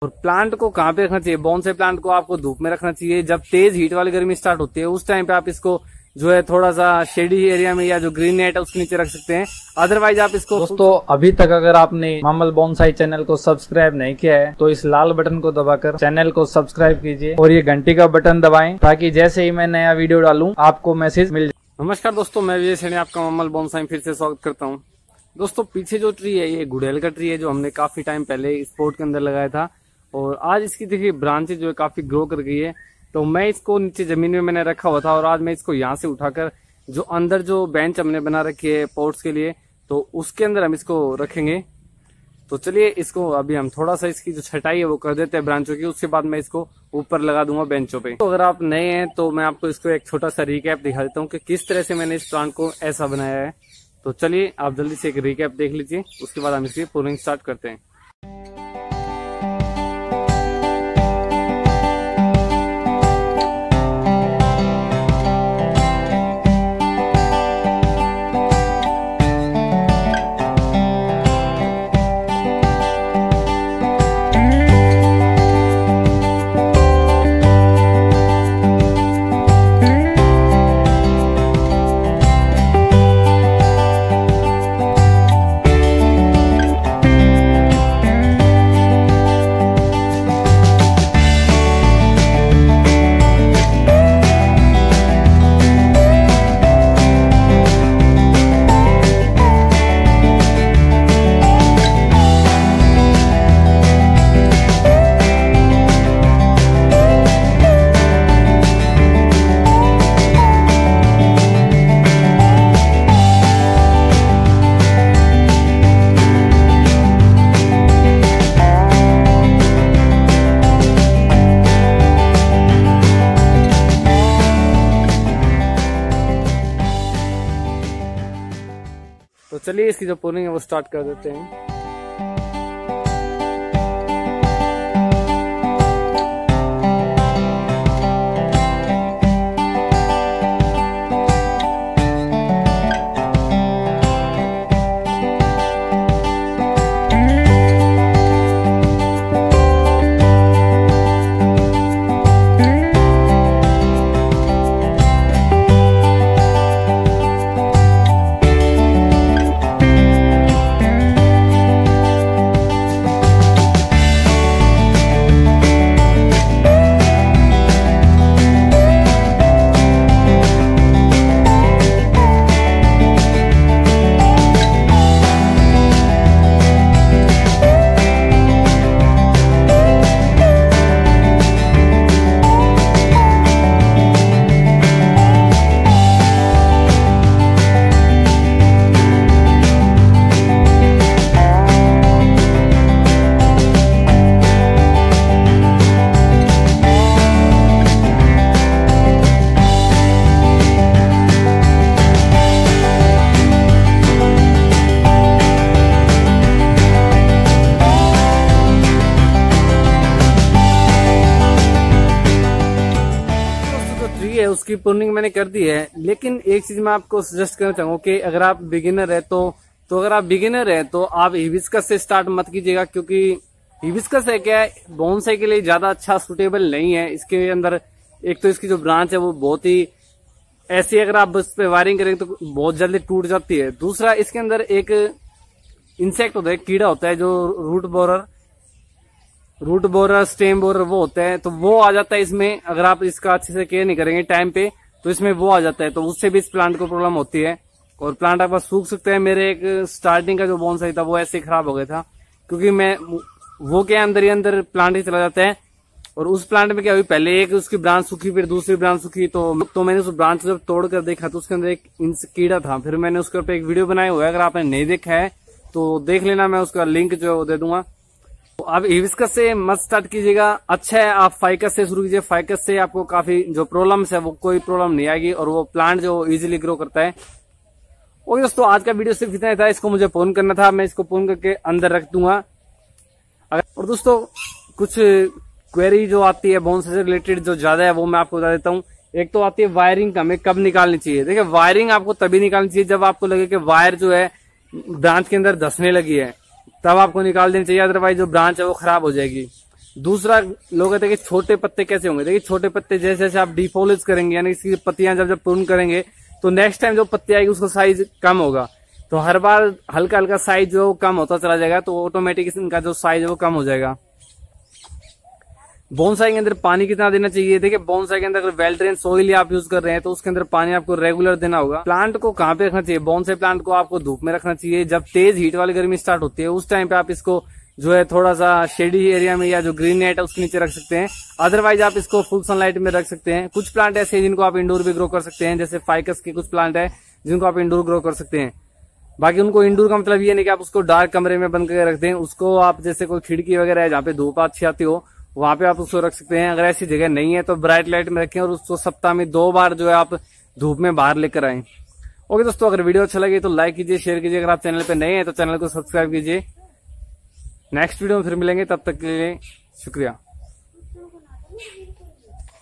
और प्लांट को कहाँ पे रखना चाहिए, बोनसाई प्लांट को आपको धूप में रखना चाहिए। जब तेज हीट वाली गर्मी स्टार्ट होती है उस टाइम पे आप इसको जो है थोड़ा सा शेडी एरिया में या जो ग्रीन नेट है उसके नीचे रख सकते हैं। अदरवाइज आप इसको दोस्तों अभी तक अगर आपने मामल बोनसाई चैनल को सब्सक्राइब नहीं किया है तो इस लाल बटन को दबाकर चैनल को सब्सक्राइब कीजिए और ये घंटी का बटन दबाएं ताकि जैसे ही मैं नया वीडियो डालूं आपको मैसेज मिल जाए। नमस्कार दोस्तों, मैं विजय सैनी आपका मामल बोनसाई फिर से स्वागत करता हूँ। दोस्तों पीछे जो ट्री है ये गुड़हल का ट्री है जो हमने काफी टाइम पहले स्पोर्ट के अंदर लगाया था और आज इसकी देखिए ब्रांचेज जो है काफी ग्रो कर गई है। तो मैं इसको नीचे जमीन में मैंने रखा हुआ था और आज मैं इसको यहाँ से उठाकर जो अंदर जो बेंच हमने बना रखी है पोट्स के लिए तो उसके अंदर हम इसको रखेंगे। तो चलिए इसको अभी हम थोड़ा सा इसकी जो छटाई है वो कर देते हैं ब्रांचों की, उसके बाद मैं इसको ऊपर लगा दूंगा बेंचों पे। तो अगर आप नए हैं तो मैं आपको इसको एक छोटा सा रिकैप दिखा देता हूँ कि किस तरह से मैंने इस प्लांट को ऐसा बनाया है। तो चलिए आप जल्दी से एक रिकैप देख लीजिए, उसके बाद हम इसकी पूरिंग स्टार्ट करते हैं। तो चलिए इसकी जो पूरिंग है वो स्टार्ट कर देते हैं। उसकी प्रूनिंग मैंने कर दी है, लेकिन एक चीज मैं आपको सजेस्ट करना चाहूंगा कि अगर आप बिगिनर है तो अगर आप बिगिनर है तो आप हिबिस्कस से स्टार्ट मत कीजिएगा, क्योंकि हिबिस्कस है क्या है बोनसाई के लिए ज्यादा अच्छा सुटेबल नहीं है। इसके अंदर एक तो इसकी जो ब्रांच है वो बहुत ही ऐसी, अगर आप उस पर वायरिंग करेंगे तो बहुत जल्दी टूट जाती है। दूसरा इसके अंदर एक इंसेक्ट होता है, कीड़ा होता है जो रूट बोरर स्टेम बोरर वो होता है, तो वो आ जाता है इसमें। अगर आप इसका अच्छे से केयर नहीं करेंगे टाइम पे तो इसमें वो आ जाता है, तो उससे भी इस प्लांट को प्रॉब्लम होती है और प्लांट आपका सूख सकते हैं। मेरे एक स्टार्टिंग का जो बोनसाई था वो ऐसे ही खराब हो गया था, क्योंकि मैं वो क्या अंदर ही अंदर प्लांट ही चला जाता है। और उस प्लांट में क्या हुई, पहले एक उसकी ब्रांच सूखी फिर दूसरी ब्रांच सूखी, तो मैंने उस ब्रांच को जब तोड़ कर देखा तो उसके अंदर एक कीड़ा था। फिर मैंने उसके ऊपर एक वीडियो बनाया हुआ है, अगर आपने नहीं देखा है तो देख लेना, मैं उसका लिंक जो है वो दे दूंगा। तो आप हिबिस्कस से मत स्टार्ट कीजिएगा, अच्छा है आप फाइकस से शुरू कीजिए। फाइकस से आपको काफी जो प्रॉब्लम्स है वो कोई प्रॉब्लम नहीं आएगी और वो प्लांट जो इजीली ग्रो करता है। ओके दोस्तों, आज का वीडियो सिर्फ इतना ही था। इसको मुझे फोन करना था, मैं इसको फोन करके अंदर रख दूंगा। और दोस्तों कुछ क्वेरी जो आती है बोनसाई से रिलेटेड जो ज्यादा है वो मैं आपको बता देता हूँ। एक तो आती है वायरिंग हमें कब निकालनी चाहिए। देखिए वायरिंग आपको तभी निकालनी चाहिए जब आपको लगे कि वायर जो है ब्रांच के अंदर धंसने लगी है, तब आपको निकाल देनी चाहिए, अदरवाइज जो ब्रांच है वो खराब हो जाएगी। दूसरा लोग कहते हैं कि छोटे पत्ते कैसे होंगे। देखिए छोटे पत्ते जैसे जैसे आप डिफोलिज करेंगे यानी इसकी पत्तियां जब प्रून करेंगे तो नेक्स्ट टाइम जो पत्ती आएगी उसका साइज कम होगा। तो हर बार हल्का हल्का साइज जो कम होता चला जाएगा तो ऑटोमेटिक इनका जो साइज है वो कम हो जाएगा। बोनसाई के अंदर पानी कितना देना चाहिए? देखिए बोनसाई के अंदर अगर वेल ड्रेन सॉइल आप यूज कर रहे हैं तो उसके अंदर पानी आपको रेगुलर देना होगा। प्लांट को कहाँ पे रखना चाहिए? बोनसाई प्लांट को आपको धूप में रखना चाहिए। जब तेज हीट वाली गर्मी स्टार्ट होती है उस टाइम पे आप इसको जो है थोड़ा सा शेडी एरिया में या जो ग्रीन नेट है उसके नीचे रख सकते हैं। अदरवाइज आप इसको फुल सनलाइट में रख सकते हैं। कुछ प्लांट ऐसे हैं जिनको आप इंडोर भी ग्रो कर सकते हैं, जैसे फाइकस के कुछ प्लांट है जिनको आप इंडोर ग्रो कर सकते हैं। बाकी उनको इंडोर का मतलब ये नहीं कि आप उसको डार्क कमरे में बंद करके रख दें। उसको आप जैसे कोई खिड़की वगैरह है जहाँ पे धूप अच्छी आती हो वहां पे आप उसको रख सकते हैं। अगर ऐसी जगह नहीं है तो ब्राइट लाइट में रखें और उसको सप्ताह में 2 बार जो है आप धूप में बाहर लेकर आए। ओके दोस्तों, अगर वीडियो अच्छा लगे तो लाइक कीजिए, शेयर कीजिए। अगर आप चैनल पे नए हैं तो चैनल को सब्सक्राइब कीजिए। नेक्स्ट वीडियो में फिर मिलेंगे, तब तक के लिए शुक्रिया।